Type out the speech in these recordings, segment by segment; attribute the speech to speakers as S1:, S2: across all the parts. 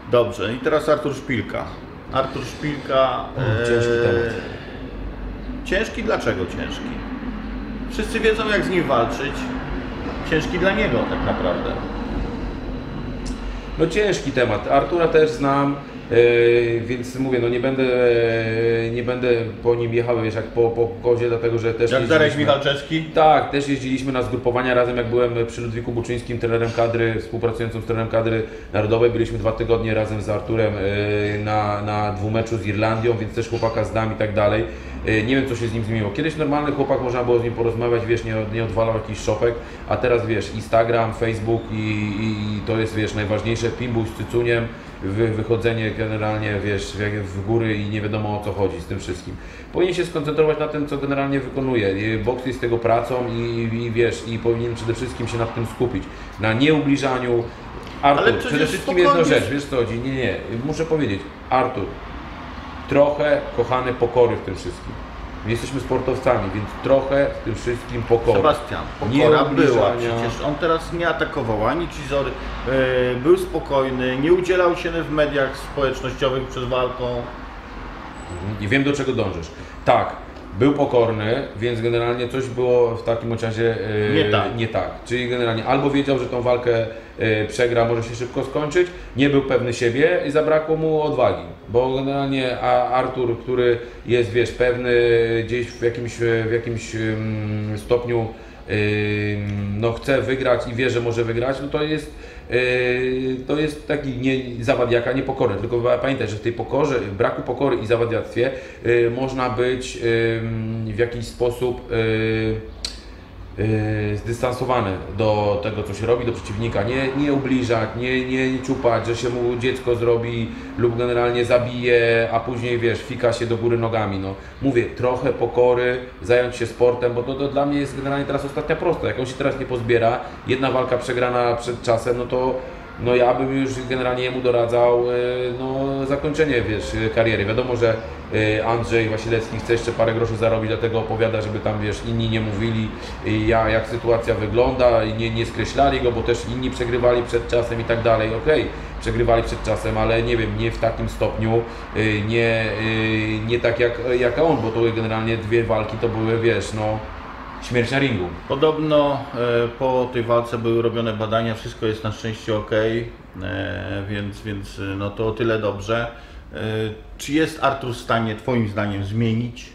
S1: Dobrze, i teraz Artur Szpilka. Artur Szpilka...
S2: Ciężki temat.
S1: Ciężki? Dlaczego ciężki? Wszyscy wiedzą, jak z nim walczyć. Ciężki dla niego tak naprawdę.
S2: No ciężki temat. Artura też znam, więc mówię, no nie będę po nim jechał, wiesz, jak po kozie, dlatego że też
S1: Jak Darek Michalczewski?
S2: Tak, też jeździliśmy na zgrupowania razem, jak byłem przy Ludwiku Buczyńskim, trenerem kadry, współpracującym z trenerem kadry narodowej. Byliśmy 2 tygodnie razem z Arturem na dwumeczu z Irlandią, więc też chłopaka znam i tak dalej. Nie wiem, co się z nim zmieniło. Kiedyś normalny chłopak, można było z nim porozmawiać, wiesz, nie odwalał jakichś szopek, a teraz wiesz, Instagram, Facebook i to jest, wiesz, najważniejsze, pimbuś z cycuniem, wychodzenie generalnie, wiesz, w góry i nie wiadomo, o co chodzi z tym wszystkim. Powinien się skoncentrować na tym, co generalnie wykonuje. Boks jest tego pracą i wiesz, i powinien przede wszystkim się nad tym skupić. Na nieubliżaniu. Artur, przede wszystkim jedna rzecz, wiesz co chodzi? Nie, muszę powiedzieć, Artur, trochę, kochany, pokory w tym wszystkim. Jesteśmy sportowcami, więc trochę w tym wszystkim pokory.
S1: Sebastian, pokora była, przecież on teraz nie atakował ani Chizory, był spokojny, nie udzielał się w mediach społecznościowych przed walką.
S2: I wiem, do czego dążysz. Tak, był pokorny, więc generalnie coś było w takim razie nie tak. Czyli generalnie albo wiedział, że tą walkę przegra, może się szybko skończyć, nie był pewny siebie i zabrakło mu odwagi. Bo generalnie Artur, który jest, wiesz, pewny gdzieś w jakimś stopniu, no chce wygrać i wie, że może wygrać, no to jest taki zawadiaka, niepokorny. Tylko pamiętaj, że w tej pokorze, braku pokory i zawadiactwie można być w jakiś sposób zdystansowany do tego, co się robi, do przeciwnika. Nie ubliżać, nie ciupać, że się mu dziecko zrobi lub generalnie zabije, a później, wiesz, fika się do góry nogami. No. Mówię, trochę pokory, zająć się sportem, bo to dla mnie jest generalnie teraz ostatnia prosta. Jak on się teraz nie pozbiera, jedna walka przegrana przed czasem, no to ja bym już generalnie jemu doradzał zakończenie, wiesz, kariery. Wiadomo, że Andrzej Wasilewski chce jeszcze parę groszy zarobić, dlatego opowiada, żeby tam, wiesz, inni nie mówili jak sytuacja wygląda i nie skreślali go, bo też inni przegrywali przed czasem i tak dalej. Okej, przegrywali przed czasem, ale nie wiem, nie w takim stopniu, nie tak jak on, bo to generalnie 2 walki to były, wiesz, no, śmierć na ringu.
S1: Podobno po tej walce były robione badania, wszystko jest na szczęście ok, więc no to o tyle dobrze. Czy jest Artur w stanie, Twoim zdaniem, zmienić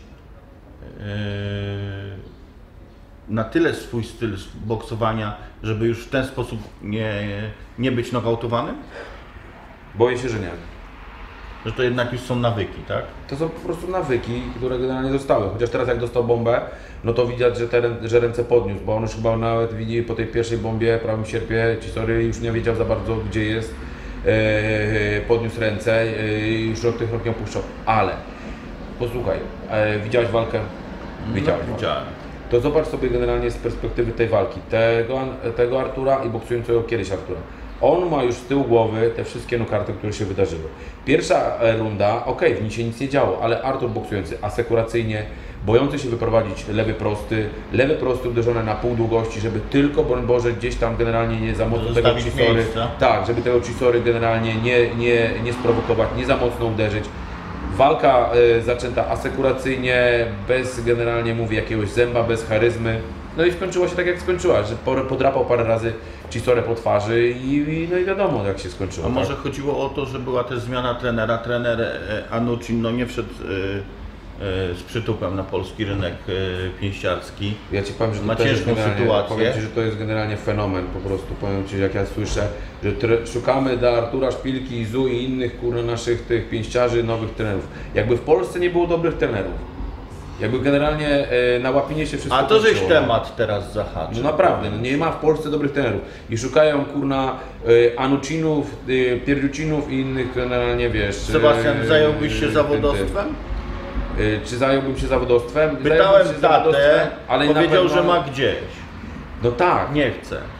S1: na tyle swój styl boksowania, żeby już w ten sposób nie być nokautowanym?
S2: Boję się, że nie.
S1: Że to jednak już są nawyki, tak?
S2: To są po prostu nawyki, które generalnie zostały. Chociaż teraz jak dostał bombę, no to widać, że ręce podniósł, bo on już chyba nawet widzi po tej pierwszej bombie, prawym sierpie, Chisory już nie wiedział za bardzo, gdzie jest. Podniósł ręce, już rok tych nie opuszczał. Ale posłuchaj, widziałeś walkę? Widziałem. To zobacz sobie generalnie z perspektywy tej walki, tego Artura i boksującego kiedyś Artura. On ma już z tyłu głowy te wszystkie nokarty, które się wydarzyły. Pierwsza runda, okej, w niej się nic nie działo, ale Artur boksujący asekuracyjnie, bojący się wyprowadzić lewy prosty uderzone na pół długości, żeby tylko, broń Boże, gdzieś tam generalnie nie za mocno tego Chisory, tak, żeby tego Chisory generalnie nie sprowokować, nie za mocno uderzyć. Walka zaczęta asekuracyjnie, bez generalnie, mówię, jakiegoś zęba, bez charyzmy. No i skończyła się tak, jak skończyła, że podrapał parę razy Chisorę po twarzy i wiadomo, jak się skończyło.
S1: A może chodziło o to, że była też zmiana trenera. Trener Anucin nie wszedł z przytupem na polski rynek pięściarski.
S2: Ja Ci powiem, że
S1: ma ciężką sytuację.
S2: Powiem Ci, że to jest generalnie fenomen po prostu. Powiem Ci, jak ja słyszę, że szukamy dla Artura Szpilki, Izu i innych naszych tych pięściarzy nowych trenerów. Jakby w Polsce nie było dobrych trenerów. Jakby generalnie na łapinie się wszystko.
S1: A to żeś temat teraz zahaczył.
S2: No naprawdę, nie ma w Polsce dobrych trenerów. I szukają Anucinów, Pierdziucinów i innych generalnie, wiesz.
S1: Sebastian, zająłbyś się zawodowstwem?
S2: Czy zająłbym się zawodowstwem?
S1: Pytałem tatę, ale powiedział, że ma gdzieś.
S2: No tak.
S1: Nie chce.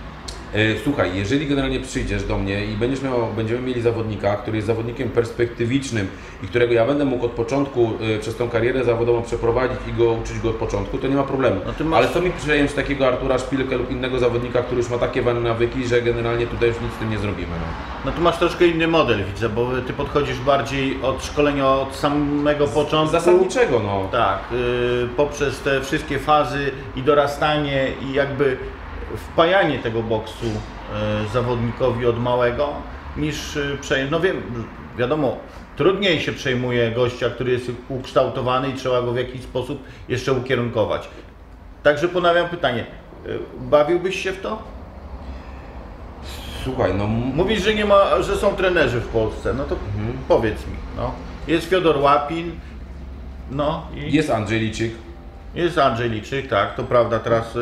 S2: Słuchaj, jeżeli generalnie przyjdziesz do mnie i będziemy mieli zawodnika, który jest zawodnikiem perspektywicznym i którego ja będę mógł od początku przez tą karierę zawodową przeprowadzić i uczyć go od początku, to nie ma problemu.
S1: No
S2: Ale co mi przejąć takiego Artura Szpilkę lub innego zawodnika, który już ma takie nawyki, że generalnie tutaj już nic z tym nie zrobimy.
S1: No tu masz troszkę inny model, widzę, bo ty podchodzisz bardziej od szkolenia od samego początku.
S2: Zasadniczego, no.
S1: Tak, poprzez te wszystkie fazy i dorastanie i jakby wpajanie tego boksu zawodnikowi od małego, niż no wiadomo, trudniej się przejmuje gościa, który jest ukształtowany i trzeba go w jakiś sposób jeszcze ukierunkować. Także ponawiam pytanie, bawiłbyś się w to?
S2: Słuchaj, no...
S1: Mówisz, że nie ma, że są trenerzy w Polsce, no to powiedz mi, no. Jest Fiodor Łapin, no i...
S2: Jest Andrzej Liczyk.
S1: Jest Andrzej Liczyk, tak, to prawda, teraz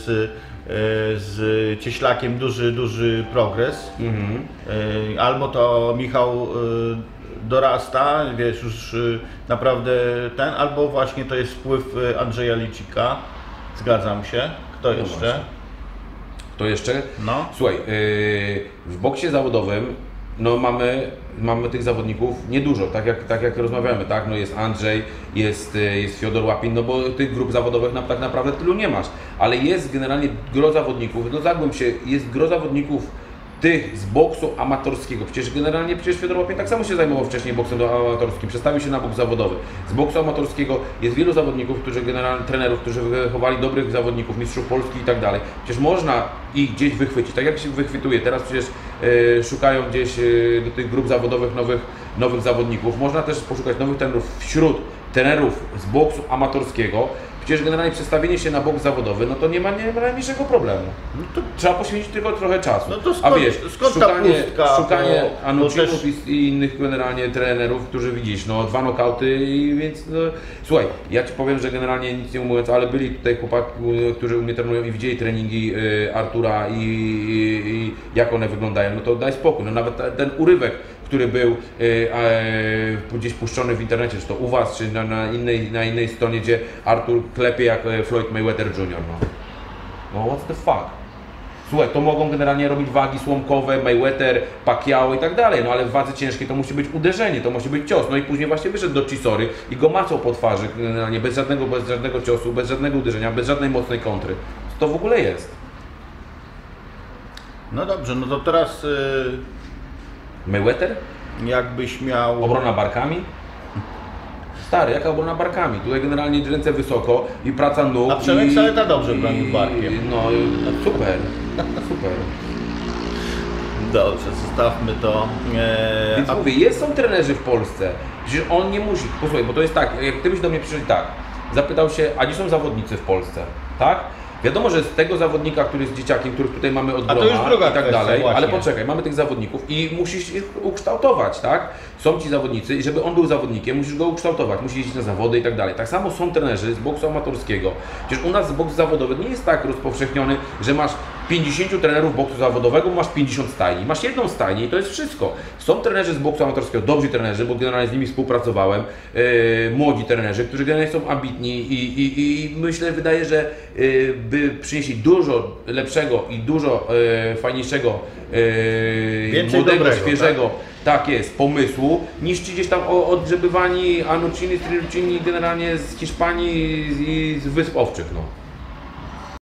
S1: z Cieślakiem duży progres. Albo to Michał dorasta, wiesz, już naprawdę albo właśnie to jest wpływ Andrzeja Liczyka, zgadzam się. Kto jeszcze?
S2: Właśnie. Kto jeszcze?
S1: No.
S2: Słuchaj, w boksie zawodowym no mamy tych zawodników niedużo, tak jak rozmawiamy, tak? No jest Andrzej, jest Fiodor Łapin, no bo tych grup zawodowych tak naprawdę tylu nie masz, ale jest generalnie gro zawodników, no zagłęb się, jest gro zawodników tych z boksu amatorskiego. Przecież Fiodor Łapin tak samo się zajmował wcześniej boksem amatorskim, przestawił się na boks zawodowy. Z boksu amatorskiego jest wielu zawodników, trenerów, którzy wychowali dobrych zawodników, mistrzów Polski i tak dalej. Przecież można ich gdzieś wychwycić, tak jak się wychwytuje. Teraz przecież szukają gdzieś do tych grup zawodowych nowych zawodników. Można też poszukać nowych trenerów wśród trenerów z boksu amatorskiego. Przecież generalnie przestawienie się na boks zawodowy, no to nie ma najmniejszego problemu. No to trzeba poświęcić tylko trochę czasu.
S1: No to skąd,
S2: a wiesz, szukanie
S1: bo
S2: Anucinów
S1: też...
S2: i innych generalnie trenerów, którzy widzisz, no 2 nokauty i więc no, słuchaj, ja Ci powiem, że generalnie nic nie mówiąc, ale byli tutaj chłopaki, którzy u mnie trenują i widzieli treningi Artura i jak one wyglądają, no to daj spokój, no nawet ten urywek, który był gdzieś puszczony w internecie, czy to u Was, czy na innej stronie, gdzie Artur klepie jak Floyd Mayweather Jr. No what's the fuck? Słuchaj, to mogą generalnie robić wagi słomkowe, Mayweather, Pacquiao i tak dalej, no ale w wadze ciężkiej to musi być uderzenie, to musi być cios, no i później właśnie wyszedł do Chisory i go macał po twarzy, generalnie bez żadnego ciosu, bez żadnego uderzenia, bez żadnej mocnej kontry. Co to w ogóle jest?
S1: No dobrze, no to teraz...
S2: Mayweather?
S1: Jakbyś miał...
S2: Obrona barkami? Stary, jaka obrona barkami? Tutaj generalnie ręce wysoko i praca nóg.
S1: A Przemek Saleta dobrze bronił barkiem.
S2: No super, super.
S1: Dobrze, zostawmy to.
S2: Więc mówię, są trenerzy w Polsce. Przecież on nie musi. Posłuchaj, bo to jest tak, jak gdybyś do mnie przyszedł tak, zapytał się, a gdzie są zawodnicy w Polsce, tak? Wiadomo, że z tego zawodnika, który jest dzieciakiem, których tutaj mamy od groma i tak dalej, ale poczekaj, mamy tych zawodników i musisz ich ukształtować, tak? Są ci zawodnicy i żeby on był zawodnikiem, musisz go ukształtować, musi jeździć na zawody i tak dalej. Tak samo są trenerzy z boksu amatorskiego. Przecież u nas boks zawodowy nie jest tak rozpowszechniony, że masz 50 trenerów boksu zawodowego, masz 50 stajni. Masz jedną stajnię i to jest wszystko. Są trenerzy z boksu amatorskiego, dobrzy trenerzy, bo generalnie z nimi współpracowałem, młodzi trenerzy, którzy generalnie są ambitni i myślę, wydaje, że by przynieśli dużo lepszego i dużo fajniejszego, młodego,
S1: dobrego,
S2: świeżego, tak jest, pomysłu, niż ci gdzieś tam odgrzebywani Anucini, Strirucini generalnie z Hiszpanii i z Wysp Owczych. No.